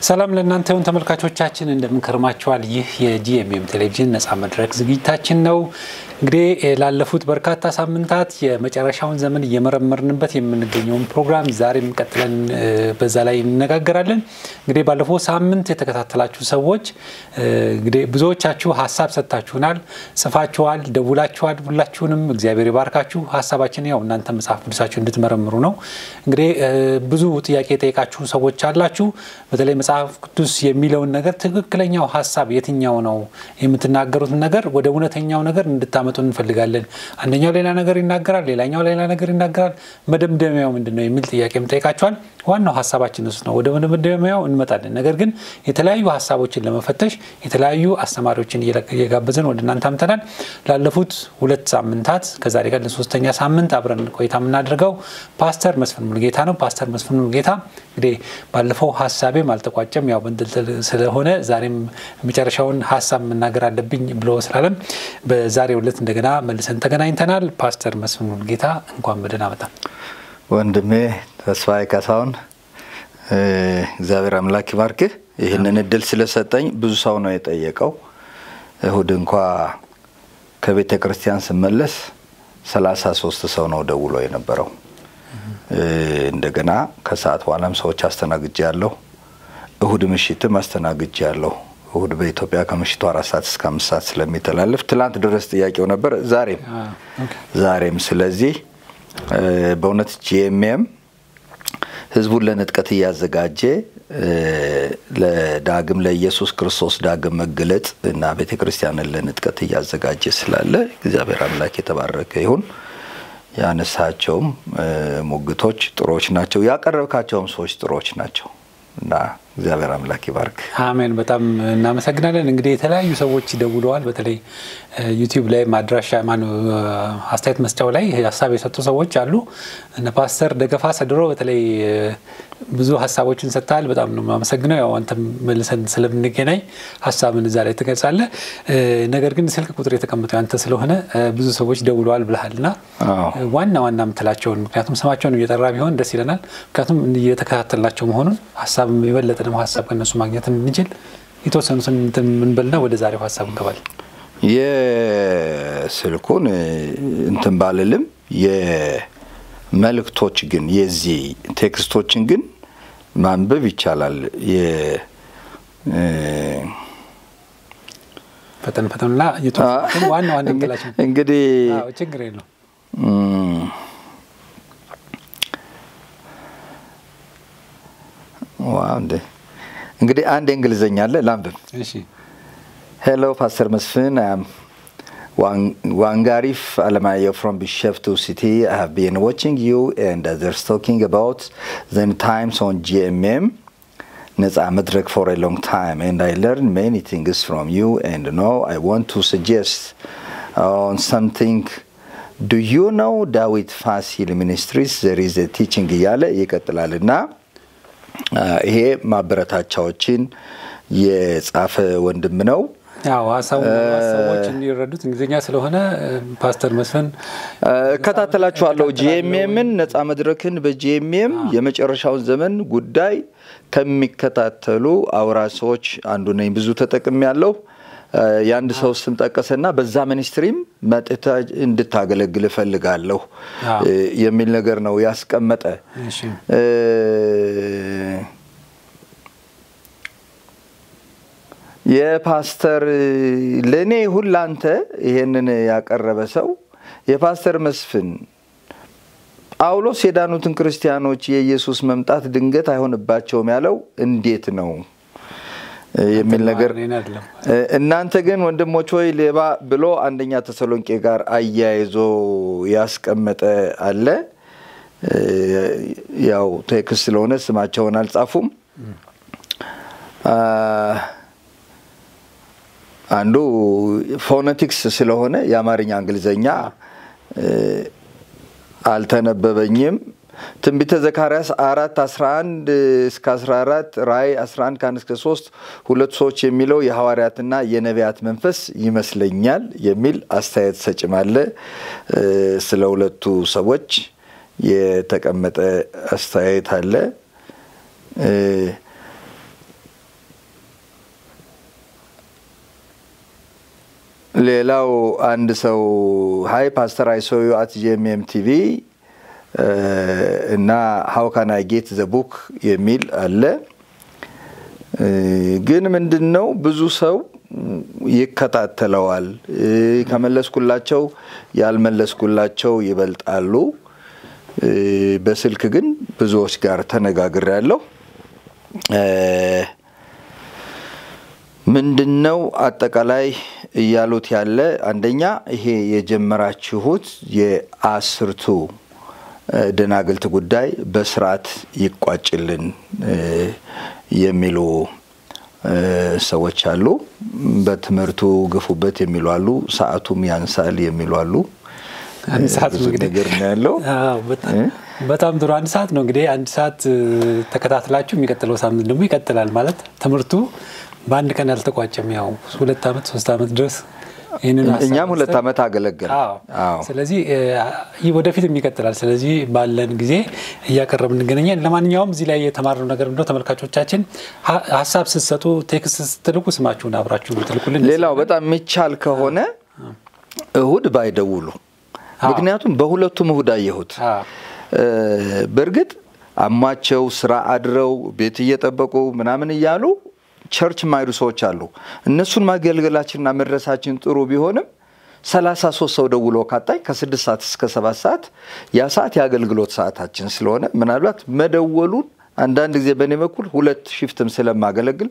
ሰላም ለእናንተ ይሁን ተመልካቾቻችን እንደምን ከርማችኋል ይህ የጂኤምኤም ቴሌቪዥን ነፃ መድረክ ዝግጅታችን ነው እንግዲህ ላለፉት በርካታ ሳምንታት የመጨረሻውን ዘመን እየመረመርንበት የምንገኘው ፕሮግራም ዛሬም ቀጥለን በዛ ላይ እንነጋገራለን እንግዲህ ባለፈው ሳምንት የተከታተላችሁ ሰዎች እንግዲህ ብዙዎቻችሁ ሐሳብ ሰጣችሁናል ጽፋችኋል ደውላችኋል ሁላችሁንም እግዚአብሔር ይባርካችሁ ሐሳባችን ያው እናንተ መጽሐፍ ቅዱሳችሁ እንድትመረምሩ ነው እንግዲህ ብዙ ጥያቄ ጠይቃችሁ ሰዎች አላችሁ በተለይ መጽሐፍ ቅዱስ የሚለውን ነገር ትክክለኛው ሐሳብ የትኛው ነው የምትናገሩት ነገር ወደ እውነተኛው ነገር እንድታመጡ እንፈልጋለን አንደኛው ሌላ ነገር ይናገራል ሌላኛው ሌላ ነገር ይናገራል መደምደሚያው ምንድነው የሚል ጥያቄም ጠይቃችኋል ዋናው ሐሳባችን እሱ ነው ወደ መደምደሚያው እንመጣለን ነገር ግን የተለያዩ ሐሳቦችን ለመፈተሽ የተለያዩ አስተማሪዎችን እየጋበዘን ወደ እናንተ አምጥተናል ላለፉት 2 ሳምንታት ከዛሬ ጋር ለሶስተኛ ሳምንት አብረን ቆይታ የምናደርገው ፓስተር መስፍን ሙሉጌታ ነው ፓስተር መስፍን ሙሉጌታ እንግዲህ ባለፈው ሐሳቤ ማልተቋጨም ያው በእንደል ስለሆነ ዛሬም መጨረሻውን ሐሳብ መናገር አለብኝ ብሎ ስላለም በዛሬው ዕለት እንደገና መልሰን ተገናኝተናል ፓስተር መስፍን ሙሉጌታ እንኳን በደህና መጣ ወንድሜ ተስፋዬ ካሳሁን እግዚአብሔር አምላክ ይባርክ ይሄንን እድል ስለሰጠኝ ብዙ ሰው ነው የጠየቀው እሁድ እንኳን ከቤተ ክርስቲያን ስመለስ 33 ሰው ነው ደውሎ የነበረው እንደገና ከሰዓት በኋላም ሰዎች አስተናግጃለሁ እሁድ ምሽትም አስተናግጃለሁ እሁድ በኢትዮጵያ ከምሽቱ 4 ሰዓት እስከ 5 ሰዓት ስለሚተላለፍ ትላንት ድረስ ጥያቄው ነበር ዛሬም ስለዚህ በእውነት ጂኤምኤም ህዝቡን ለነጥቀት ያዘጋጀ ለዳግም ለኢየሱስ ክርስቶስ ዳግም መገለጥ እና ቤተክርስቲያንን ለነጥቀት ያዘጋጀ ስላለ እግዚአብሔር አምላክ የተባረከ ይሁን ያነሳቸውም ሙግቶች ጥሮች ናቸው ያቀረብካቸውም ሰዎች ጥሮች ናቸው እና እግዚአብሔር አምላክ ይባርክ አሜን በጣም እናመሰግናለን እንግዲህ የተለያዩ ሰዎች ደውለዋል በተለይ ዩቲዩብ ላይ ማድራሻ ማን አስተያየት መስጫው ላይ ሐሳብ የሰጡ ሰዎች አሉ እና ፓስተር ደገፋ ሰድሮ በተለይ ብዙ ሐሳቦችን ሰጣል በጣም ነው ማመሰግነው ያው አንተ መልሰን ስለምንገናኝ ሐሳብን እዛ ላይ ተገልጻለህ ነገር ግን ስልክ ቁጥር የተቀመጠው አንተ ስለሆነ ብዙ ሰዎች ደውለዋል ብለሃልና ዋና ምትላቸውን ምክንያቱም ስማቸውን እየጠራ ቢሆን ደስ ይለናል ምክንያቱም እየተከታተላቸው መሆኑን ሐሳብ ይበለጥ ደግሞ ሐሳብ ከነሱ ማግኘት እንችል የተወሰኑትን ምንበልና ወደ ዛሬው ሐሳብ እንገባለን የስልኩን እንትን ባለልም የመልእክቶች ግን የዚህ ቴክስቶችን ግን ማንበብ ይቻላል ፈተንና የተወሰኑትን ዋና እንገላችን እንግዲህ ችግር የለው ዋንዴ እንግዲህ አንድ እንግሊዘኛ አለ ላምብም እሺ Hello Pastor Mesfin I am Wangarif Alamayo from Bishoftu City I have been watching you and others talking about the times on GMM Neza Madrak for a long time and I learned many things from you and now I want to suggest on something Do you know David Fasil Ministries there is a teaching yale ይቀጥላልና ይሄ ማበረታቻዎችን የጻፈ ወንድም ነው ያው ሰዎች እንዲረዱት እንግሊዘኛ ስለሆነ ፓስተር መስፍን ከታተላችኋለሁ ጂኤምኤምን ነፃ መድረክን በጂኤምኤም የመጨረሻው ዘመን ጉዳይ ከሚከታተሉ አውራሶች አንዱ ነኝ ብዙ ተጠቅሜያለሁ ያንድ ሰው ስም ጠቀሰና በዛ ሚኒስትሪም መጥታ እንድታገለግል ፈልጋለሁ የሚል ነገር ነው ያስቀመጠ እሺ የፓስተር ለኔ ሁላንተ ይሄንን ያቀረበ ሰው የፓስተር መስፍን ጳውሎስ የዳኑትን ክርስቲያኖች የኢየሱስ መምጣት ድንገት አይሆንባቸውም ያለው እንዴት ነው የሚል ነገር እናንተ ግን ወንድሞች ሆይ ሌባ ብሎ አንደኛ ተሰሎንቄ ጋር አያይዞ ያስቀመጠ አለ ያው ቴክስት ስለሆነ ስማቸውን አልጻፉም አንዱ ፎኔቲክስ ስለሆነ የአማርኛ እንግሊዘኛ አልተነበበኝም ትንቢተ ዘካርያስ 4:11 እስከ 14 ራእይ 11 እስከ 3 ሁለት ሰዎች የሚለው የሐዋርያትና የነቢያት መንፈስ ይመስለኛል የሚል አስተያየት ሰጭማለ ስለ ሁለቱ ሰዎች የተቀመጠ አስተያየት አለ ሌላው አንድ ሰው ሃይ ፓስተር I saw you at GMM TV እና how can I get the book የሚል አለ ግን ምንድነው ብዙ ሰው ይከታተለዋል ከመለስኩላቸው ያልመለስኩላቸው ይበልጣሉ በስልክ ግን ብዙዎች ጋር ተነጋግሬያለሁ ምንድነው አጠቃላይ ያሉት ያለ አንደኛ ይሄ የጀመራችሁት የአስርቱ ደናግልት ጉዳይ በስርዓት ይቋጭልን የሚሉ ሰዎች አሉ በትምርቱ ግፉበት የሚሉ አሉ ሰዓቱም ያንሳል የሚሉ አሉ አንድ ሰዓት ነው እንግዲህ በጣም ጥሩ አንድ ሰዓት ነው እንግዲህ አንድ ሰዓት ተከታትላችሁ የሚቀጥለው ሳምንት ደግሞ ይቀጥላል ማለት ትምርቱ በአንድ ቀን ያልተቋጨም ያው 2 አመት 3 አመት ድረስ እኛም 2 አመት አገለገል ስለዚህ ወደፊትም ይቀጥላል ስለዚህ ባለን ጊዜ ያቀርብን እንገናኛለን ለማንኛውም እዚህ ላይ የተማርነው ነገር እንደው ተመልካቾቻችን ሐሳብ ስትሰጡ ቴክስት ስትልኩ ስማችሁን አብራችሁ ትልኩልን ሌላው በጣም የሚቻል ከሆነ እሁድ ባይደውሉ ምክንያቱም በሁለቱም እሁድ አየሁት በርግጥ አማቸው ስራ አድረው ቤት እየጠበቁ ምናምን ይያሉ ቸርች ማይሩ ሰዎች አሉ እነሱን ማገልገላችንና መድረሳችን ጥሩ ቢሆንም 33 ሰው ደውሎ ካጣይ ከ6 ሰዓት እስከ 7 ሰዓት ያ ሰዓት ያገልግሎት ሰዓታችን ስለሆነ ምናልባት መደወሉን አንዳንድ ጊዜ በኔ በኩል ሁለት ሺፍትም ስለማገለግል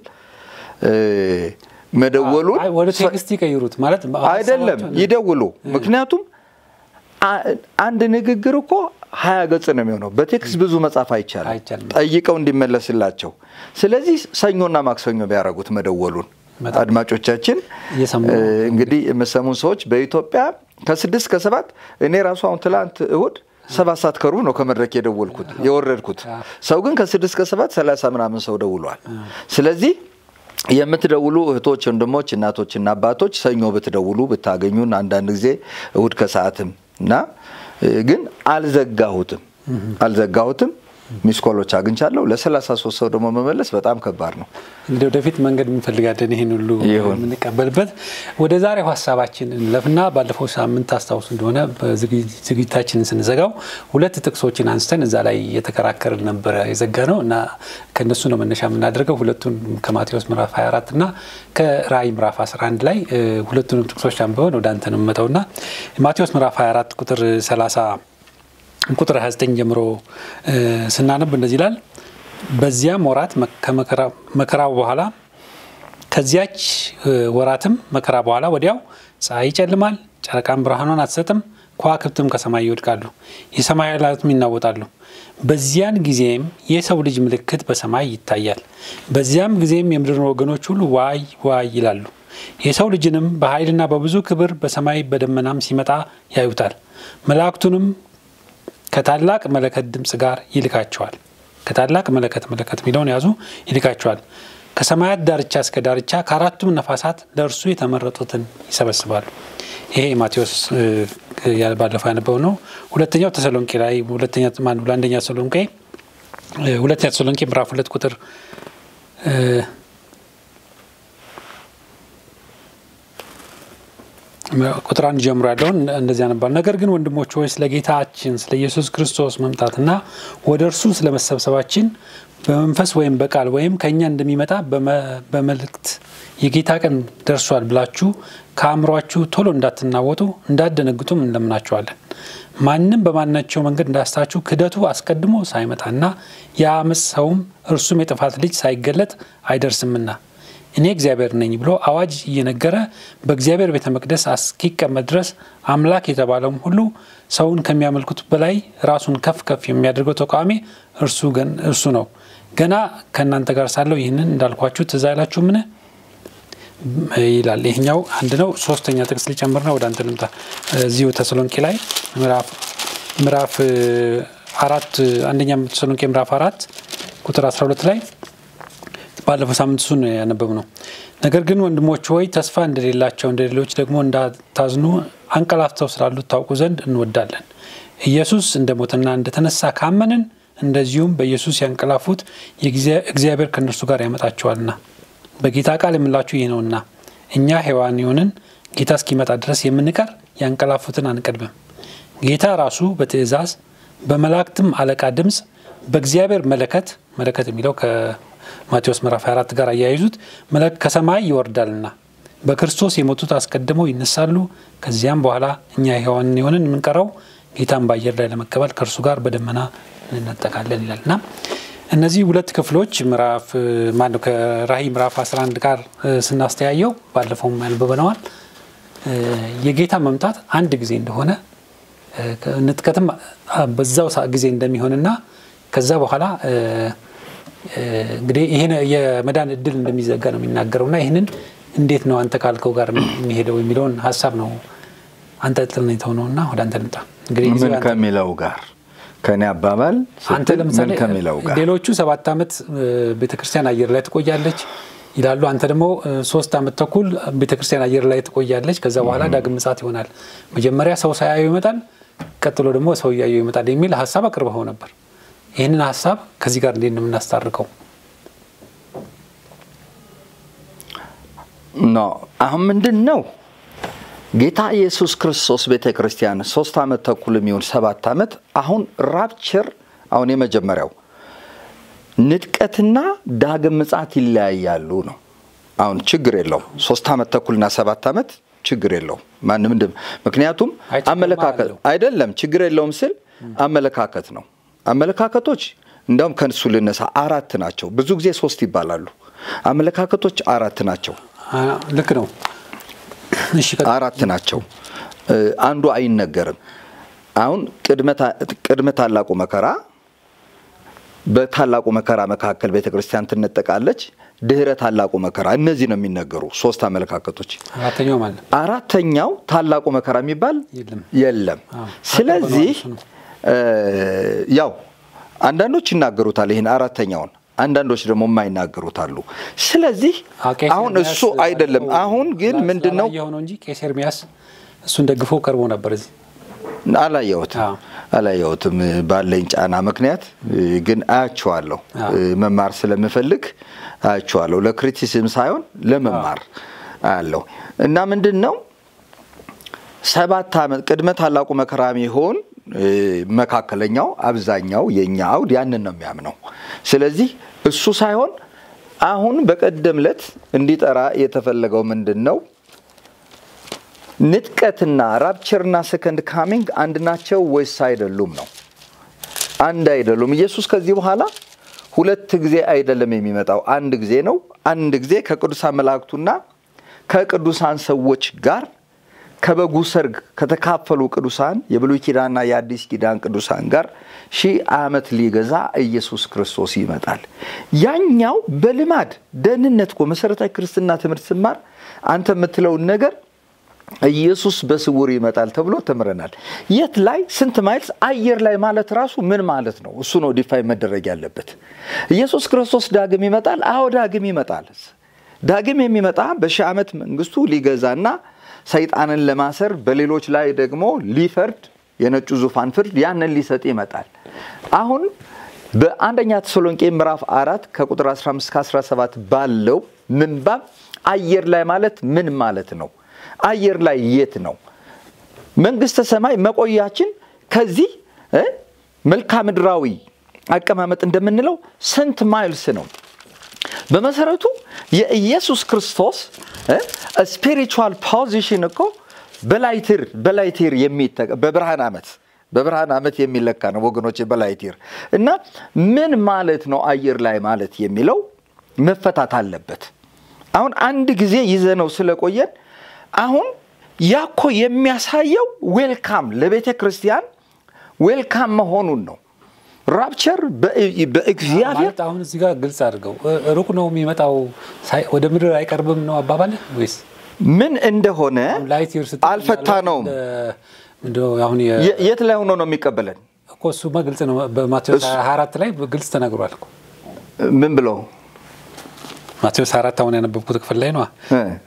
መደወሉን ወደ ቴክስት ይቀይሩት ማለት አይደለም ይደውሉ ምክንያቱም አንድ ንግግር እኮ 20 ገጽ ነው የሚሆነው በቴክስት ብዙ መጻፍ አይቻልም ጠይቀው እንዲመለስላቸው ስለዚህ ሰኞና ማክሰኞ ቢያረጉት መደወሉን አድማጮቻችን እንግዲህ የመሰሙን ሰዎች በኢትዮጵያ ከ6 እስከ 7 እኔ ራሱ አሁን ትላንት እሁድ 7 ሰዓት ከሩብ ነው ከመድረክ የደወልኩት የወረድኩት ሰው ግን ከ6 እስከ 7 30 ምናምን ሰው ደውሏል ስለዚህ የምትደውሉ እህቶች ወንድሞች እናቶችና አባቶች ሰኞ ብትደውሉ ብታገኙን አንዳንድ ጊዜ እሁድ ከሰዓትም እና ግን አልዘጋሁትም ሚስኮሎች አግኝቻለሁ ለ33 ሰው ደግሞ መመለስ በጣም ከባድ ነው እንዴ ወደፊት መንገድ እንፈልጋለን ይሄን ሁሉ ምንቀበልበት ወደ ዛሬው ሐሳባችን ለፍና ባለፈው ሳምንት ታስታውሱ እንደሆነ በዝግጅታችንን ስንዘጋው ሁለት ጥቅሶችን አንስተን እዛ ላይ የተከራከርን ነበር የዘጋነው እና ከነሱ ነው መነሻ የምናደርገው ሁለቱን ከማቴዎስ ምዕራፍ 24 እና ከራእይ ምዕራፍ 11 ላይ ሁለቱንም ጥቅሶች አንብበን ወደ አንተ ነው መጣውና ማቴዎስ ምዕራፍ 24 ቁጥር 30 ቁጥር 29 ጀምሮ ስናነብ እንደዚህ ይላል በዚያም ወራት መከራው በኋላ ከዚያች ወራትም መከራ በኋላ ወዲያው ፀሐይ ይጨልማል ጨረቃም ብርሃኑን አትሰጥም ከዋክብትም ከሰማይ ይወድቃሉ የሰማይ ኃይላትም ይናወጣሉ በዚያን ጊዜም የሰው ልጅ ምልክት በሰማይ ይታያል በዚያም ጊዜም የምድር ወገኖች ሁሉ ዋይ ዋይ ይላሉ የሰው ልጅንም በኃይልና በብዙ ክብር በሰማይ በደመናም ሲመጣ ያዩታል መላእክቱንም ከታላቅ መለከት ድምጽ ጋር ይልካቸዋል ከታላቅ መለከት ሚለውን ያዙ ይልካቸዋል ከሰማያት ዳርቻ እስከ ዳርቻ ከአራቱም ነፋሳት ለእርሱ የተመረጡትን ይሰበስባሉ ይሄ ማቴዎስ ባለፈው ያነበው ነው ሁለተኛው ተሰሎንቄ ላይ አንደኛ ተሰሎንቄ ምዕራፍ 2 ቁጥር ቁጥር 1 ጀምሮ ያለውን እንደዚህ ያነባል ነገር ግን ወንድሞች ሆይ ስለ ጌታችን ስለ ኢየሱስ ክርስቶስ መምጣትና ወደ እርሱ ስለመሰብሰባችን በመንፈስ ወይም በቃል ወይም ከኛ እንደሚመጣ በመልእክት የጌታ ቀን ደርሷል ብላችሁ ከአእምሯችሁ ቶሎ እንዳትናወጡ እንዳትደነግጡም እንለምናችኋለን ማንንም በማናቸው መንገድ እንዳስታችሁ ክደቱ አስቀድሞ ሳይመጣና ያመጽ ሰውም እርሱም የጥፋት ልጅ ሳይገለጥ አይደርስምና እኔ እግዚአብሔር ነኝ ብሎ አዋጅ እየነገረ በእግዚአብሔር ቤተ መቅደስ እስኪቀመጥ ድረስ አምላክ የተባለውም ሁሉ ሰውን ከሚያመልኩት በላይ ራሱን ከፍ የሚያደርገው ተቃዋሚ እርሱ ነው ገና ከናንተ ጋር ሳለው ይህንን እንዳልኳችሁ ትዝ አይላችሁ ምን ይላል ይሄኛው አንድ ነው ሶስተኛ ጥቅስ ሊጨምርና ወደ አንተ ልምጣ እዚሁ ተሰሎንቄ ላይ ምዕራፍ 4 አንደኛ ተሰሎንቄ ምዕራፍ 4 ቁጥር 12 ላይ ባለፈው ሳምንት እሱን ያነበብነው ነገር ግን ወንድሞች ሆይ ተስፋ እንደሌላቸው እንደሌሎች ደግሞ እንዳታዝኑ አንቀላፍተው ስላሉት ታውቁ ዘንድ እንወዳለን ኢየሱስ እንደሞተና እንደተነሳ ካመንን እንደዚሁም በኢየሱስ ያንቀላፉት እግዚአብሔር ከነርሱ ጋር ያመጣቸዋልና በጌታ ቃል የምላችሁ ይሄ ነውና እኛ ሕያዋን ይሆንን ጌታ እስኪመጣ ድረስ የምንቀር ያንቀላፉትን አንቀድምም። ጌታ ራሱ በትእዛዝ በመላእክትም አለቃ ድምጽ በእግዚአብሔር መለከት የሚለው ከማቴዎስ ምዕራፍ 24 ጋር አያይዙት መለከት ከሰማይ ይወርዳልና በክርስቶስ የሞቱት አስቀድመው ይነሳሉ። ከዚያም በኋላ እኛ ሕያዋን የሆንን የምንቀረው ጌታን በአየር ላይ ለመቀበል ከእርሱ ጋር በደመና እንነጠቃለን ይላልና እነዚህ ሁለት ክፍሎች ምዕራፍ ማነው ከራእይ ምዕራፍ 11 ጋር ስናስተያየው ባለፈው ያልበበነዋል የጌታ መምጣት አንድ ጊዜ እንደሆነ ንጥቀትም በዛው ጊዜ እንደሚሆንና ከዛ በኋላ እንግዲህ ይሄን የመዳን እድል እንደሚዘጋ ነው የሚናገረውና ይሄንን እንዴት ነው አንተ ካልከው ጋር የሚሄደው የሚለውን ሐሳብ ነው አንተ ጥልነው ነውና ወደ አንተ ልምጣ። እንግዲህ ምን ከሚለው ጋር ከኔ አባባል አንተ ለምሳሌ ሌሎቹ 7 ዓመት ቤተክርስቲያን አየር ላይ ትቆያለች ይላሉ። አንተ ደግሞ 3 ዓመት ተኩል ቤተክርስቲያን አየር ላይ ትቆያለች። ከዛ በኋላ ዳግም ምጽአት ይሆናል። መጀመሪያ ሰው ሳያዩ ይመጣል፣ ቀጥሎ ደግሞ ሰው ያዩ ይመጣል የሚል ሐሳብ አቅርበው ነበር። ይሄንን ሐሳብ ከዚህ ጋር እንዴት ነው የምናስታርቀው? አሁን ምንድነው ጌታ ኢየሱስ ክርስቶስ ቤተክርስቲያን 3 ዓመት ተኩል የሚሆን 7 ዓመት አሁን ራፕቸር አሁን የመጀመሪያው ንጥቀትና ዳግም ምጽአት ይለያያሉ ነው። አሁን ችግር የለው 3 ዓመት ተኩልና 7 ዓመት ችግር የለው ማንንም ምክንያቱም አመለካከት አይደለም ችግር የለውም ስል አመለካከት ነው። አመለካከቶች እንደውም ከንሱ ልነሳ 4 ናቸው። ብዙ ጊዜ 3 ይባላሉ። አመለካከቶች 4 ናቸው። ልክ ነው። እሺ 4 ናቸው። አንዱ አይነገርም። አሁን ቅድመ ታላቁ መከራ በታላቁ መከራ መካከል ቤተክርስቲያን ትነጠቃለች። ድህረ ታላቁ መከራ እነዚህ ነው የሚነገሩ 3 አመለካከቶች። አራተኛው ታላቁ መከራ የሚባል የለም። ስለዚህ ያው አንዳንዶች ይናገሩታል ይሄን አራተኛውን፣ አንዳንዶች ደግሞ የማይናገሩት አሉ። ስለዚህ አሁን እሱ አይደለም። አሁን ግን ምንድነው የሆነው እንጂ ቄስ ኤርሚያስ እሱን ደግፎ ቀርቦ ነበር እዚህ አላየሁትም ባለኝ ጫና ምክንያት ግን አያቸዋለሁ። መማር ስለምፈልግ አያቸዋለሁ። ለክሪቲሲዝም ሳይሆን ለመማር አያለሁ። እና ምንድነው 7 ዓመት ቅድመ ታላቁ መከራም ይሆን መካከለኛው አብዛኛው የኛ አውድ ያንን ነው የሚያምነው። ስለዚህ እሱ ሳይሆን አሁን በቀደምለት እንዲጠራ የተፈለገው ምንድነው ንጥቀትና ራፕቸርና ሰከንድ ካሚንግ አንድ ናቸው ወይስ አይደሉም ነው? አንድ አይደሉም። ኢየሱስ ከዚህ በኋላ 2 ጊዜ አይደለም የሚመጣው፣ አንድ ጊዜ ነው። አንድ ጊዜ ከቅዱሳን መላእክቱና ከቅዱሳን ሰዎች ጋር ከበጉ ሰርግ ከተካፈሉ ቅዱሳን የብሉይ ኪዳንና የአዲስ ኪዳን ቅዱሳን ጋር 1000 ዓመት ሊገዛ ኢየሱስ ክርስቶስ ይመጣል። ያኛው በልማድ ደህንነት መሰረታዊ ክርስትና ትምህርት ስማር አንተ የምትለው ነገር ኢየሱስ በስውር ይመጣል ተብሎ ተምረናል። የት ላይ ስንት ማይልስ አየር ላይ ማለት ራሱ ምን ማለት ነው? እሱ ነው ዲፋይን መደረግ ያለበት። ኢየሱስ ክርስቶስ ዳግም ይመጣል። አዎ ዳግም ይመጣል። ዳግም የሚመጣ በ1000 ዓመት መንግስቱ ሊገዛና ሰይጣንን ለማሰር በሌሎች ላይ ደግሞ ሊፈርድ የነጩ ዙፋን ፍርድ ያንን ሊሰጥ ይመጣል። አሁን በአንደኛ ተሰሎንቄ ምዕራፍ 4 ከቁጥር 15 እስከ 17 ባለው ምንባብ አየር ላይ ማለት ምን ማለት ነው? አየር ላይ የት ነው? መንግስተ ሰማይ መቆያችን ከዚህ መልክዓ ምድራዊ አቀማመጥ እንደምንለው ስንት ማይልስ ነው? በመሰረቱ የኢየሱስ ክርስቶስ ስፒሪቹዋል ፖዚሽን እኮ በላይቲር የሚተካ በብርሃን ዓመት የሚለካ ነው ወገኖች በላይቲር። እና ምን ማለት ነው አየር ላይ ማለት የሚለው መፈታት አለበት። አሁን አንድ ጊዜ ይዘነው ስለቆየን አሁን ያኮ የሚያሳየው ዌልካም ለቤተ ክርስቲያን ዌልካም መሆኑን ነው። ራፕቸር በእግዚአብሔር አሁን እዚህ ጋር ግልጽ አድርገው ሩቅ ነው የሚመጣው ወደ ምድር አይቀርብም ነው አባባል ወይስ ምን እንደሆነ አልፈታ ነው? እንደው አሁን የት ላይ ሆኖ ነው የሚቀበለን እኮ እሱ ግልጽ ነው። በማቴዎስ 24 ላይ ግልጽ ተነግሯል እኮ። ምን ብሎ ማቴዎስ 24 አሁን ያነበብኩት ክፍል ላይ ነው።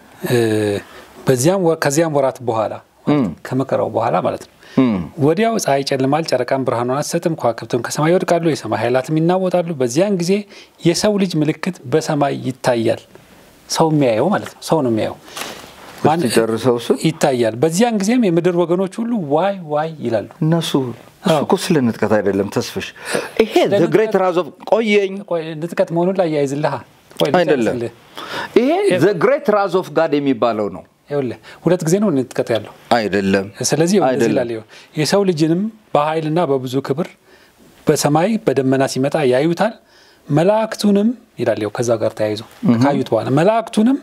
ከዚያም ወራት በኋላ ከመከራው በኋላ ማለት ነው ወዲያው ፀሐይ ጨልማል፣ ጨረቃም ብርሃኑን አትሰጥም፣ ከዋክብትም ከሰማይ ይወድቃሉ፣ የሰማይ ኃይላትም ይናወጣሉ። በዚያን ጊዜ የሰው ልጅ ምልክት በሰማይ ይታያል። ሰው የሚያየው ማለት ነው። ሰው ነው የሚያየው። ማን ሲጨርሰው ይታያል በዚያን ጊዜም የምድር ወገኖች ሁሉ ዋይ ዋይ ይላሉ እነሱ እኮ ስለንጥቀት አይደለም ተስፍሽ ይሄ the great rise of ቆየኝ ንጥቀት መሆኑን ላይ ያይዝልሃ አይደለም ይሄ the great rise of God የሚባለው ነው ይኸውልህ ሁለት ጊዜ ነው ንጥቀት ያለው አይደለም ስለዚህ ወደዚህ ላይ የሰው ልጅንም በኃይልና በብዙ ክብር በሰማይ በደመና ሲመጣ ያዩታል መላእክቱንም ይላል ከዛ ጋር ተያይዞ ካዩት በኋላ መላእክቱንም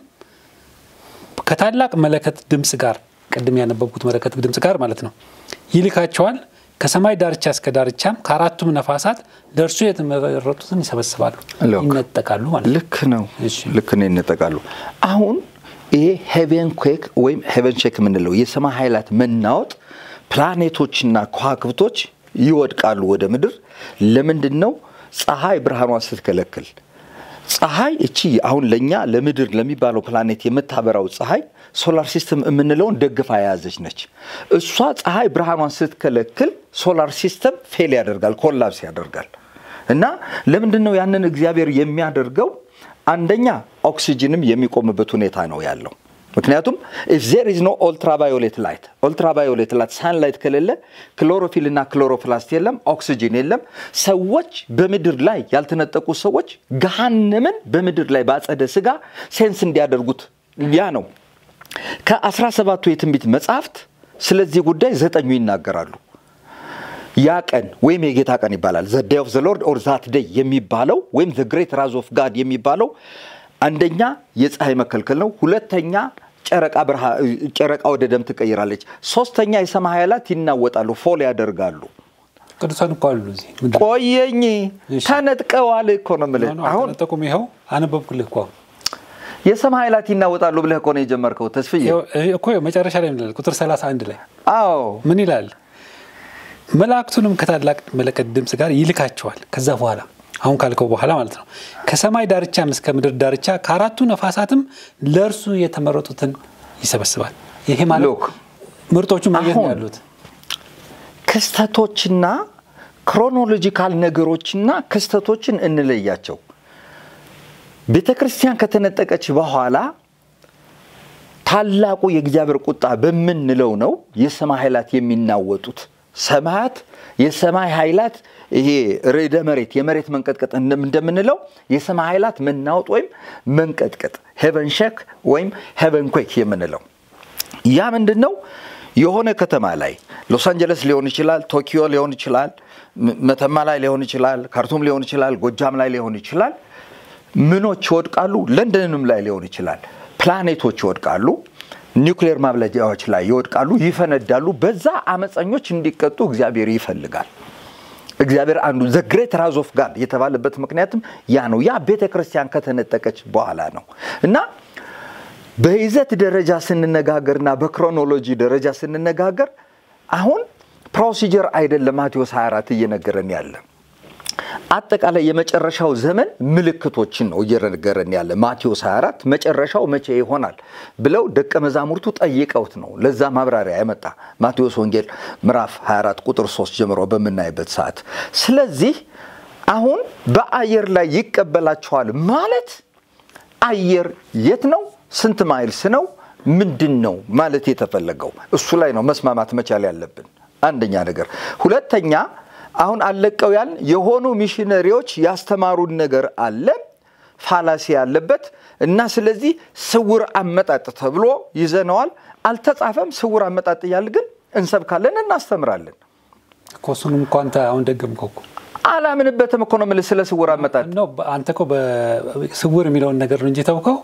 ከታላቅ መለከት ድምጽ ጋር ቀድም ያነበብኩት መለከት ድምጽ ጋር ማለት ነው ይልካቸዋል ከሰማይ ዳርቻ እስከ ዳርቻም ከአራቱም ነፋሳት ደርሶ የተመረጡትን ይሰበስባሉ ይነጠቃሉ ማለት ልክ ነው ልክ ነው ይነጠቃሉ አሁን ይሄ ሄቨን ኩዌክ ወይም ሄቨን ሼክ ምንለው የሰማይ ኃይላት መናወጥ ፕላኔቶችና ከዋክብቶች ይወድቃሉ ወደ ምድር ለምንድነው ፀሐይ ብርሃኗን ስትከለክል ፀሐይ እቺ አሁን ለኛ ለምድር ለሚባለው ፕላኔት የምታበራው ፀሐይ ሶላር ሲስተም የምንለውን ደግፋ ያያዘች ነች እሷ ፀሐይ ብርሃኗን ስትከለክል ሶላር ሲስተም ፌል ያደርጋል ኮላፕስ ያደርጋል እና ለምንድነው ያንን እግዚአብሔር የሚያደርገው አንደኛ ኦክሲጅንም የሚቆምበት ሁኔታ ነው ያለው ምክንያቱም if there is no ultraviolet light sunlight ከሌለ ክሎሮፊል እና ክሎሮፕላስት የለም ኦክሲጅን የለም ሰዎች በምድር ላይ ያልተነጠቁ ሰዎች ገሃነምን በምድር ላይ ባጸደ ስጋ ሴንስ እንዲያደርጉት ያ ነው ከ17ቱ የትንቢት መጻሕፍት ስለዚህ ጉዳይ 9 ይናገራሉ ያ ቀን ወይም የጌታ ቀን ይባላል the day of the lord or that day የሚባለው ወይም the great rise of God የሚባለው አንደኛ የፀሐይ መከልከል ነው ሁለተኛ ጨረቃ ወደ ደም ትቀይራለች ሶስተኛ የሰማይ ኃይላት ይናወጣሉ ፎል ያደርጋሉ ቅዱሳን ቆሉ እዚህ ቆየኝ ተነጥቀዋል እኮ ነው ማለት አሁን ተቆም ይሄው አነበብኩልህ እኮ የሰማይ ኃይላት ይናወጣሉ ብለህ እኮ ነው የጀመርከው ተስፍዬ እኮ መጨረሻ ላይ ምን ቁጥር 31 ላይ አዎ ምን ይላል መላእክቱንም ከታላቅ መለከት ድምጽ ጋር ይልካቸዋል ከዛ በኋላ አሁን ካልከው በኋላ ማለት ነው ከሰማይ ዳርቻ እስከ ምድር ዳርቻ ከአራቱ ነፋሳትም ለርሱ የተመረጡትን ይሰበስባል ይሄ ማለት ምርጦቹ ማለት ያሉት ክስተቶችና ክሮኖሎጂካል ነገሮችና ክስተቶችን እንለያቸው ቤተክርስቲያን ከተነጠቀች በኋላ ታላቁ የእግዚአብሔር ቁጣ በመንለው ነው የሰማይ ኃይላት የሚናወጡት ሰማያት የሰማይ ኃይላት ይሄ ርዕደ መሬት የመሬት መንቀጥቀጥ እንደምንለው የሰማይ ኃይላት መናወጥ ወይም መንቀጥቀጥ ሄቨን ሼክ ወይም ሄቨን ኩዌክ የምንለው ያ ምንድነው የሆነ ከተማ ላይ ሎስ አንጀለስ ሊሆን ይችላል ቶኪዮ ሊሆን ይችላል መተማ ላይ ሊሆን ይችላል ካርቱም ሊሆን ይችላል ጎጃም ላይ ሊሆን ይችላል ምኖች ይወድቃሉ ለንደንም ላይ ሊሆን ይችላል ፕላኔቶች ይወድቃሉ ኒውክሌር ማብለጃዎች ላይ ይወድቃሉ ይፈነዳሉ በዛ አመፀኞች እንዲቀጡ እግዚአብሔር ይፈልጋል እግዚአብሔር አንዱ the great rise of God የተባለበት ምክንያቱም ያ ነው ያ ቤተክርስቲያን ከተነጠቀች በኋላ ነው እና በይዘት ደረጃ ስንነጋገርና በክሮኖሎጂ ደረጃ ስንነጋገር አሁን ፕሮሲጀር አይደለም ማቴዎስ 24 እየነገረን ያለ አጠቃላይ የመጨረሻው ዘመን ምልክቶችን ነው እየነገረን ያለ ማቴዎስ 24 መጨረሻው መቼ ይሆናል ብለው ደቀ መዛሙርቱ ጠይቀውት ነው ለዛ ማብራሪያ ያመጣ ማቴዎስ ወንጌል ምዕራፍ 24 ቁጥር 3 ጀምሮ በመናይበት ሰዓት ስለዚህ አሁን በአየር ላይ ይቀበላቸዋል ማለት አየር የት ነው ስንት ማይልስ ነው ምንድነው ማለት የተፈለገው እሱ ላይ ነው መስማማት መቻል ያለብን አንደኛ ነገር ሁለተኛ አሁን አለቀው ያን የሆኑ ሚሽነሪዎች ያስተማሩን ነገር አለ ፋላሲ ያለበት እና ስለዚህ ስውር አመጣጥ ተብሎ ይዘነዋል አልተጻፈም ስውር አመጣጥ ይያል ግን እንሰብካለን እናስተምራለን ኮሱንም ኳንታ አሁን ደግምከው አላምንበትም እኮ ነው ማለት ስለ ስውር አመጣጥ ነው አንተኮ በስውር የሚለውን ነገር ነው እንጂ ተውከው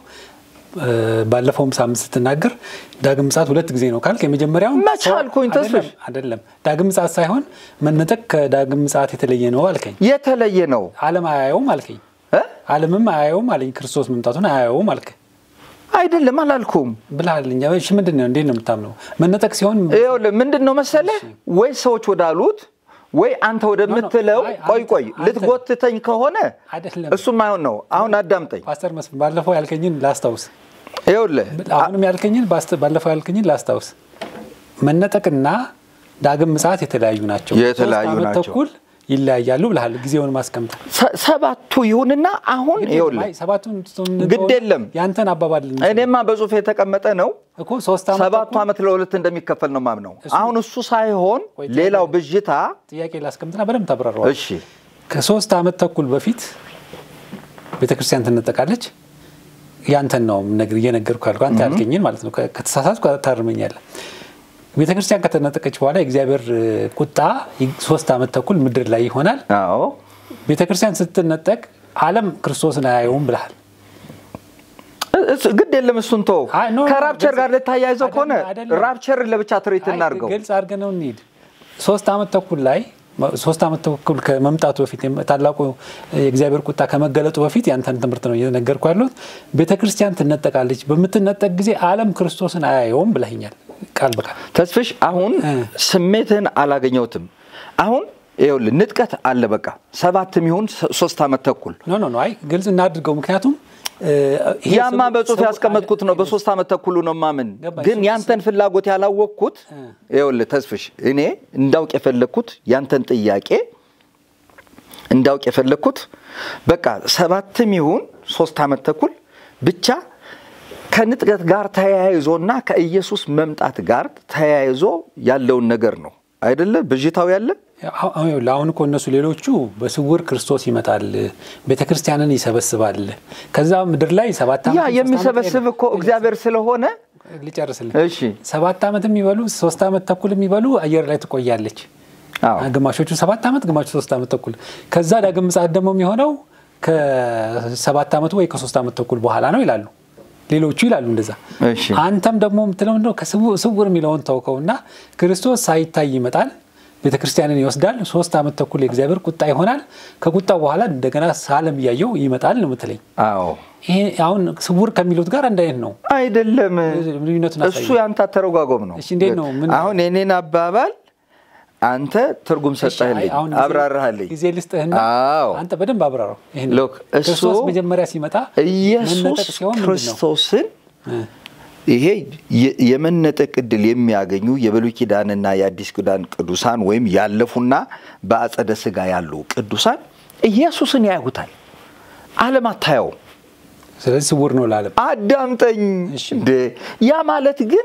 ባለፈውም ሳምንት ስትናገር ዳግም ምጽአት ሁለት ጊዜ ነው ካልክ የመጀመሪያው መቻልኩኝ ተስፋሽ አይደለም ዳግም ምጽአት ሳይሆን መነጠቅ ከዳግም ምጽአት የተለየ ነው አልከኝ የተለየ ነው ዓለም አያየውም አልከኝ ዓለምም አያየውም አለኝ ክርስቶስ መምጣቱን አያየውም አልከኝ አይደለም አላልኩም ብላልኛ እሺ ምንድነው እንዴ ነው የምታምነው መነጠቅ ሲሆን ይኸውልህ ምንድነው መሰለህ ወይ ሰዎች ወዳሉት ወይ አንተ ወደምትለው ቆይ ልትጎትተኝ ከሆነ እሱ ማይሆን ነው አሁን አዳምጠኝ ፓስተር መስፍን ባለፈው ያልከኝን ላስታውስ ይኸውልህ አሁንም ያልከኝን ባለፈው ያልከኝን ላስታውስ መነጠቅና ዳግም ምጽአት የተለያዩ ናቸው የተለያዩ ናቸው ይለያያሉ ብለሃል ጊዜውን ማስቀምጣ ሰባቱ ይሁንና አሁን ይኸውልህ ሰባቱን ግድ የለም ያንተን አባባል እኔማ በጽሁፍ የተቀመጠ ነው እኮ 3 ዓመት ሰባቱ ዓመት ለሁለት እንደሚከፈል ነው ማምነው አሁን እሱ ሳይሆን ሌላው ብጅታ ጥያቄ ላስቀምጥና በደም ተብራራው እሺ ከ3 ዓመት ተኩል በፊት ቤተክርስቲያን ተነጠቃለች ያንተን ነው እየነገርኩ ያልኩ አንተ ያልከኝን ማለት ነው ከተሳሳትኩ ታርመኛለህ ቤተክርስቲያን ከተነጠቀች በኋላ እግዚአብሔር ቁጣ 3 ዓመት ተኩል ምድር ላይ ይሆናል አዎ ቤተክርስቲያን ስትነጠቅ ዓለም ክርስቶስን አያዩም ብለሃል ግድ የለም እሱን ተው ከራፕቸር ጋር ለታያይዘው ከሆነ ራፕቸር ለብቻ ትሪት እናርገው ግልጽ አድርገነው እንሂድ 3 ዓመት ተኩል ላይ 3 ዓመት ተኩል ከመምጣቱ በፊት ታላቁ የእግዚአብሔር ቁጣ ከመገለጡ በፊት ያንተን ትምህርት ነው እየነገርኩ ያለሁት ቤተክርስቲያን ትነጠቃለች በመትነጠቅ ጊዜ ዓለም ክርስቶስን አያዩም ብለኸኛል ቃል በቃል ተስፍሽ አሁን ስሜትን አላገኘውትም አሁን ይኸውልህ ንጥቀት አለ በቃ 7 ይሁን 3 ዓመት ተኩል ኖ አይ ግልጽ እናድርገው ምክንያቱም ያማ በጽሁፍ ያስቀመጥኩት ነው በ3 ዓመት ተኩል ነው ማምን ግን ያንተን ፍላጎት ያላወቅኩት ይኸውልህ ተስፍሽ እኔ እንዳውቅ የፈለኩት ያንተን ጥያቄ እንዳውቅ የፈለኩት በቃ 7 ይሁን 3 ዓመት ተኩል ብቻ ከንጥቀት ጋር ተያይዞና ከኢየሱስ መምጣት ጋር ተያይዞ ያለውን ነገር ነው አይደለ በጅታው ያለ አሁን እኮ እነሱ ሌሎቹ በስውር ክርስቶስ ይመጣል ቤተክርስቲያንን ይሰበስባል ከዛ ምድር ላይ 7 ዓመት ያ የሚሰበስብ እኮ እግዚአብሔር ስለሆነ ሊጨርስልህ እሺ 7 ዓመትም ይበሉ 3 ዓመት ተኩልም ይበሉ አየር ላይ ትቆያለች ግማሾቹ 7 ዓመት ግማሾቹ 3 ዓመት ተኩል ከዛ ዳግም ምጽአት ደግሞ የሚሆነው ከ7 ዓመት ወይ ከ3 ዓመት ተኩል በኋላ ነው ይላሉ ሌሎቹ ይላሉ እንደዛ አንተም ደግሞ ምትለው እንደው ከስውር የሚለውን ተውከውና ክርስቶስ ሳይታይ ይመጣል ቤተክርስቲያንን ይወስዳል 3 ዓመት ተኩል የእግዚአብሔር ቁጣ ይሆናል ከቁጣው በኋላ እንደገና ሳለም ያየው ይመጣል ነው ምትለኝ አዎ ይሄ አሁን ስውር ከሚሉት ጋር እንዳይን ነው አይደለም እሱ ያንተ ተረጋጎም ነው እሺ እንዴት ነው አሁን የኔን አባባል አንተ ትርጉም ሰጣህልኝ አብራራህልኝ ጊዜ ልስጥህና አንተ በደንብ አብራራው ይሄን ክርስቶስ መጀመሪያ ሲመጣ ኢየሱስ ክርስቶስን ይሄ የመነጠቅ ዕድል የሚያገኙ የብሉይ ኪዳንና የአዲስ ኪዳን ቅዱሳን ወይም ያለፉና በአጸደ ሥጋ ያሉ ቅዱሳን ኢየሱስን ያዩታል ዓለም አታየው ስለዚህ ስውር ነው ለዓለም አዳምጠኝ እንደ ያ ማለት ግን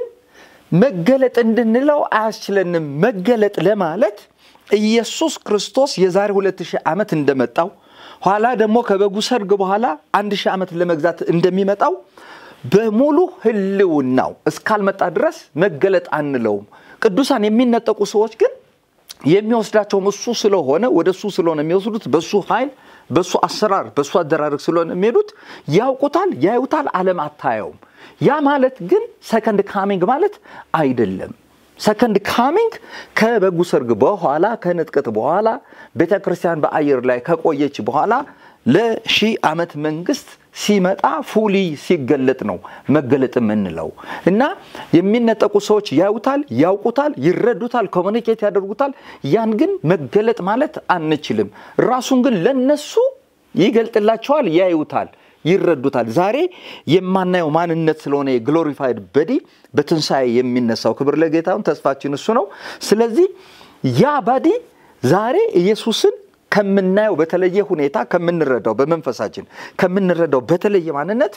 መገለጥ እንድንለው አያስችለንም መገለጥ ለማለት ኢየሱስ ክርስቶስ የዛሬ 2000 ዓመት እንደመጣው ኋላ ደግሞ ከበጉ ሰርግ በኋላ 1000 ዓመት ለመግዛት እንደሚመጣው በሙሉ ህልውናው እስካልመጣ ድረስ መገለጥ አንለውም ቅዱሳን የሚነጠቁ ሰዎች ግን የሚወስዳቸው እሱ ስለሆነ ወደሱ ስለሆነ የሚወስዱት በሱ ኃይል በሱ አሰራር በሱ አደራረግ ስለሆነ የሚሄዱት ያውቁታል ያዩታል ዓለም አታየውም ያ ማለት ግን ሰከንድ ካሚንግ ማለት አይደለም ሰከንድ ካሚንግ ከበጉ ሰርግ በኋላ ከንጥቀት በኋላ ቤተክርስቲያን በአየር ላይ ከቆየች በኋላ ለሺህ ዓመት መንግስት ሲመጣ ፉሊ ሲገለጥ ነው መገለጥ ምንለው እና የሚነጠቁ ሰዎች ያዩታል ያውቁታል ይረዱታል ኮሙኒኬት ያደርጉታል ያን ግን መገለጥ ማለት አንችልም ራሱን ግን ለነሱ ይገልጥላቸዋል ያዩታል ይረዱታል ዛሬ የማናየው ማንነት ስለሆነ ግሎሪፋይድ በዲ በትንሳኤ የሚነሳው ክብር ለጌታውን ተስፋችን እሱ ነው ስለዚህ ያ ባዲ ዛሬ ኢየሱስን ከምናየው በተለየ ሁኔታ ከምንረዳው በመንፈሳችን ከምንረዳው በተለየ ማንነት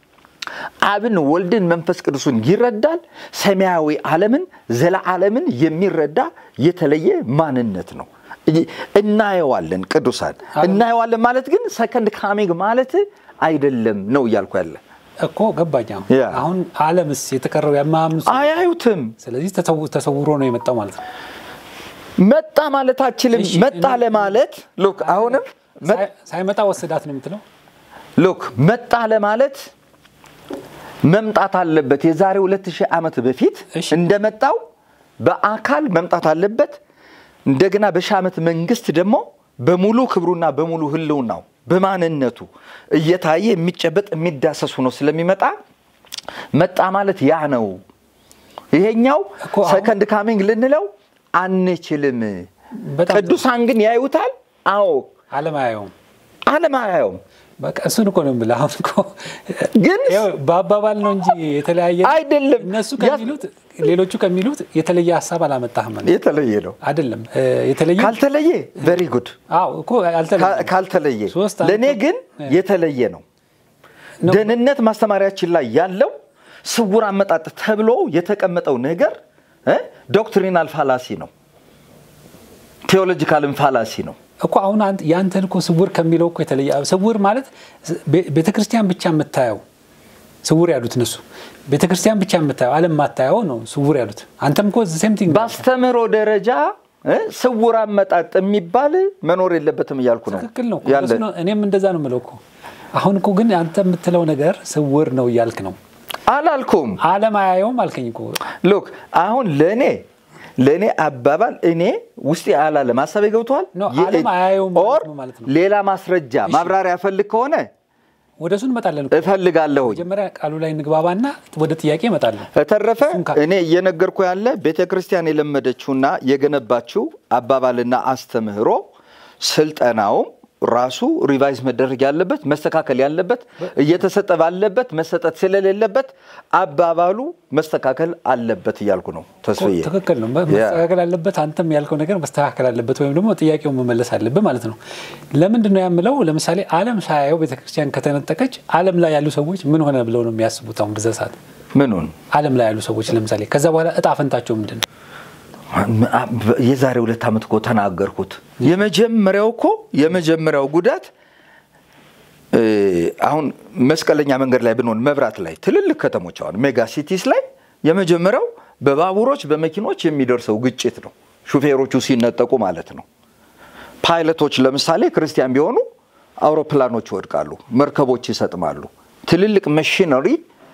አብን ወልድን መንፈስ ቅዱስን ይረዳል ሰማያዊ ዓለምን ዘላዓለምን የሚረዳ የተለየ ማንነት ነው እናየዋለን ቅዱሳን እናየዋለን ማለት ግን ሰከንድ ካሚንግ ማለት አይደለም ነው ያልኩ ያለ እኮ ገባኛው አሁን ዓለምስ የተቀረው ያማምኑ አያዩትም ስለዚህ ተሰውሮ ነው የመጣው ማለት ነው መጣ ማለታችንም መጣ ለማለት ሉክ አሁንም ሳይመጣ ወሰዳት ነው የምትለው ሉክ መጣ ለማለት መምጣት አለበት የዛሬ 2000 ዓመት በፊት እንደመጣው በአካል መምጣት አለበት እንደገና በሻመት መንግስት ደግሞ በሙሉ ክብሩና በሙሉ ህልውናው በማንነቱ እየታየ የሚጨበጥ የሚዳሰስ ሆኖ ስለሚመጣ መጣ ማለት ያ ነው ይሄኛው ሰከንድ ካሚንግ ልንለው አንችልም ቅዱሳን ግን ያዩታል አዎ ዓለም አያዩም ዓለም አያየውም። በቃ እሱን እኮ ነው የምልህ። አሁን እኮ ግን በአባባል ነው እንጂ የተለያየ አይደለም። እነሱ ከሚሉት ሌሎቹ ከሚሉት የተለየ ሐሳብ አላመጣህም ማለት የተለየ ነው አይደለም። የተለየ ካልተለየ ቬሪ ጉድ። አዎ እኮ ካልተለየ ለኔ ግን የተለየ ነው። ደህንነት ማስተማሪያችን ላይ ያለው ስውር አመጣጥ ተብሎ የተቀመጠው ነገር ዶክትሪናል ፋላሲ ነው፣ ቴዎሎጂካል ፋላሲ ነው እኮ። አሁን ያንተን እኮ ስውር ከሚለው እኮ የተለየ ስውር ማለት ቤተክርስቲያን ብቻ የምታየው ስውር ያሉት እነሱ ቤተክርስቲያን ብቻ የምታየው ዓለም ማታየው ነው ስውር ያሉት። አንተም እኮ ሴም ቲንግ ባስተምሮ ደረጃ ስውር አመጣጥ የሚባል መኖር የለበትም እያልኩ ነው። ትክክል ነው እኮ እኔም እንደዛ ነው የምለው እኮ። አሁን እኮ ግን አንተ የምትለው ነገር ስውር ነው እያልክ ነው። አላልኩም ዓለም አያየውም አልከኝ እኮ። ሎክ አሁን ለኔ አባባል እኔ ውስጥ አላለም ሐሳብ ይገውቷል። ዓለም አያየውም ማለት ነው። ሌላ ማስረጃ ማብራሪያ ፈልግ ከሆነ ወደሱ እንመጣለን እፈልጋለሁ። መጀመሪያ ቃሉ ላይ እንግባባና ወደ ጥያቄ እመጣለሁ። ተረፈ እኔ እየነገርኩ ያለ ቤተክርስቲያን የለመደችውና የገነባችው አባባልና አስተምህሮ ስልጠናው ራሱ ሪቫይዝ መደረግ ያለበት መስተካከል ያለበት እየተሰጠ ባለበት መሰጠት ስለሌለበት አባባሉ መስተካከል አለበት እያልኩ ነው። ተስፋዬ ትክክል ነው። መስተካከል አለበት። አንተም ያልከው ነገር መስተካከል አለበት ወይም ደግሞ ጥያቄው መመለስ አለበት ማለት ነው። ለምንድን ነው ያምለው? ለምሳሌ ዓለም ሳያየው ቤተክርስቲያን ከተነጠቀች ዓለም ላይ ያሉ ሰዎች ምን ሆነ ብለው ነው የሚያስቡት? አሁን በዛ ሰዓት ምኑን ዓለም ላይ ያሉ ሰዎች ለምሳሌ ከዛ በኋላ እጣ ፈንታቸው ምንድነው? የዛሬ 2 ዓመት እኮ ተናገርኩት። የመጀመሪያው ጉዳት አሁን መስቀለኛ መንገድ ላይ ብንሆን መብራት ላይ ትልልቅ ከተሞች አሁን ሜጋ ሲቲስ ላይ የመጀመሪያው በባቡሮች በመኪኖች የሚደርሰው ግጭት ነው። ሹፌሮቹ ሲነጠቁ ማለት ነው። ፓይለቶች ለምሳሌ ክርስቲያን ቢሆኑ አውሮፕላኖች ይወድቃሉ፣ መርከቦች ይሰጥማሉ። ትልልቅ ማሽነሪ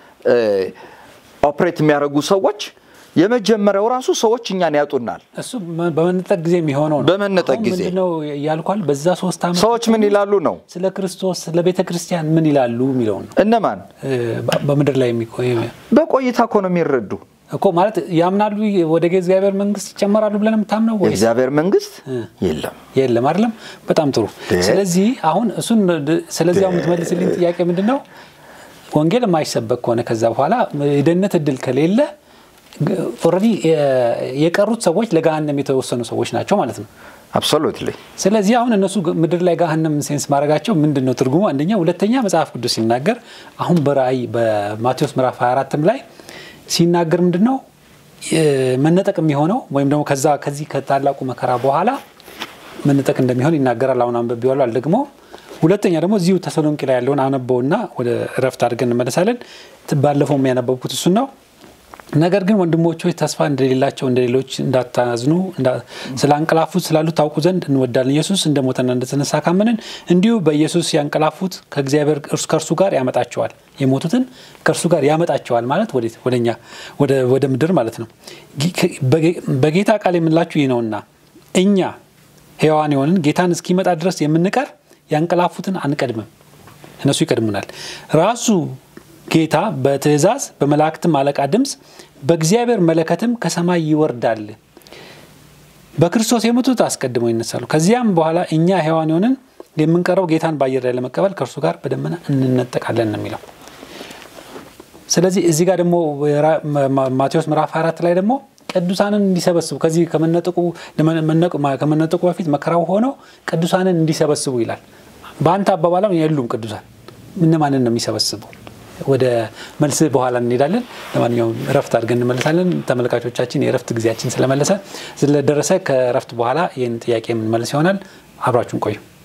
ኦፕሬት የሚያደርጉ ሰዎች የመጀመሪያው ራሱ ሰዎች እኛን ያጡናል። እሱ በመነጠቅ ጊዜ የሚሆነው ነው። በመነጠቅ ጊዜ ምንድነው ያልኳል? በዛ 3 ዓመት ሰዎች ምን ይላሉ ነው? ስለ ክርስቶስ ስለ ቤተክርስቲያን ምን ይላሉ የሚለው ነው። እነማን በመድር ላይ የሚቆይ በቆይታ እኮ ነው የሚረዱ እኮ ማለት ያምናሉ። ወደ እግዚአብሔር መንግስት ይጨመራሉ ብለን የምታምነው ወይ? እግዚአብሔር መንግስት የለም አይደለም። በጣም ጥሩ። ስለዚህ አሁን እሱን ስለዚህ አሁን የምትመልስልኝ ጥያቄ ምንድነው? ወንጌል የማይሰበክ ከሆነ ከዛ በኋላ የደህንነት እድል ከሌለ ኦሬዲ የቀሩት ሰዎች ለገሃነም የተወሰኑ ሰዎች ናቸው ማለት ነው። አብሶሉትሊ። ስለዚህ አሁን እነሱ ምድር ላይ ገሃነም ሴንስ ማድረጋቸው ምንድነው ትርጉሙ? አንደኛ፣ ሁለተኛ መጽሐፍ ቅዱስ ሲናገር አሁን በራእይ በማቴዎስ ምዕራፍ 24 ላይ ሲናገር ምንድነው መነጠቅ የሚሆነው ወይም ደግሞ ከዚህ ከታላቁ መከራ በኋላ መነጠቅ እንደሚሆን ይናገራል። አሁን አንብቤዋለሁ አልደግሞ። ሁለተኛ ደግሞ እዚሁ ተሰሎንቄ ላይ ያለውን አነበውና ወደ ረፍት አድርገን እንመለሳለን። ባለፈው የሚያነበብኩት እሱ ነው። ነገር ግን ወንድሞች ሆይ ተስፋ እንደሌላቸው እንደሌሎች እንዳታዝኑ ስላንቀላፉት ስላሉት ታውቁ ዘንድ እንወዳለን። ኢየሱስ እንደሞተና እንደተነሳ ካመንን እንዲሁ በኢየሱስ ያንቀላፉት ከእግዚአብሔር ከእርሱ ጋር ያመጣቸዋል። የሞቱትን ከእርሱ ጋር ያመጣቸዋል ማለት ወደኛ ወደ ምድር ማለት ነው። በጌታ ቃል የምንላችሁ ይህ ነውና እኛ ሕያዋን የሆንን ጌታን እስኪመጣ ድረስ የምንቀር ያንቀላፉትን አንቀድምም፣ እነሱ ይቀድሙናል። ራሱ ጌታ በትእዛዝ በመላእክትም አለቃ ድምጽ በእግዚአብሔር መለከትም ከሰማይ ይወርዳል። በክርስቶስ የሞቱት አስቀድመው ይነሳሉ። ከዚያም በኋላ እኛ ሕያዋን ሆነን የምንቀረው ጌታን በአየር ላይ ለመቀበል ከእርሱ ጋር በደመና እንነጠቃለን ነው የሚለው። ስለዚህ እዚህ ጋር ደግሞ ማቴዎስ ምዕራፍ 4 ላይ ደግሞ ቅዱሳንን እንዲሰበስቡ ከዚህ ከመነጠቁ በፊት መከራው ሆኖ ቅዱሳንን እንዲሰበስቡ ይላል። በአንተ አባባላም የሉም ቅዱሳን እነማንን ነው የሚሰበስቡ? ወደ መልስ በኋላ እንሄዳለን። ለማንኛውም ረፍት አድርገን እንመለሳለን። ተመልካቾቻችን የረፍት ጊዜያችን ስለደረሰ ከረፍት በኋላ ይህን ጥያቄ የምንመልስ ይሆናል። አብራችሁን ቆዩ።